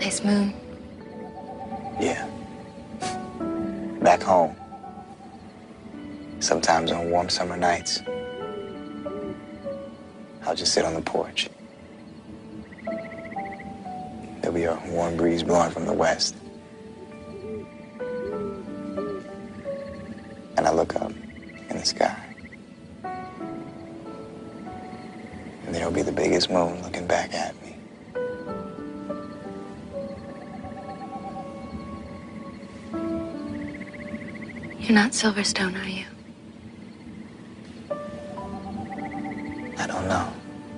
nice moon. Yeah. Back home. Sometimes on warm summer nights, I'll just sit on the porch. There'll be a warm breeze blowing from the west. And I look up in the sky. And there'll be the biggest moon looking back at me. You're not Silverstone, are you? I don't know.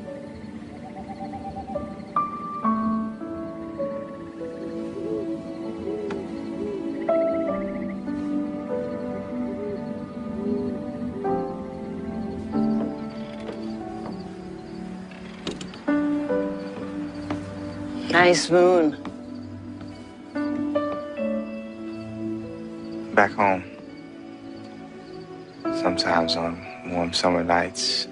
Nice moon. Back home. Sometimes on warm summer nights,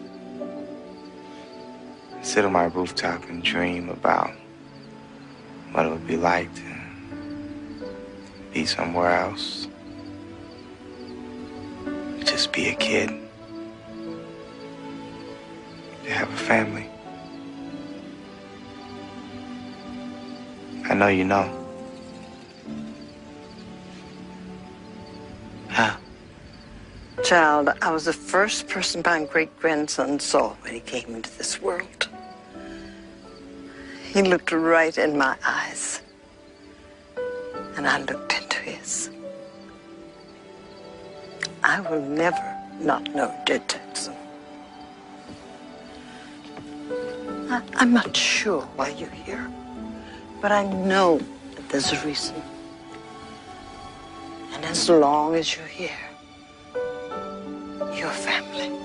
I sit on my rooftop and dream about what it would be like to be somewhere else. Just be a kid. To have a family. I know you know. How? Child, I was the first person my great-grandson saw when he came into this world. He looked right in my eyes, and I looked into his. I will never not know Jed Jackson. I'm not sure why you're here, but I know that there's a reason. And as long as you're here, your family.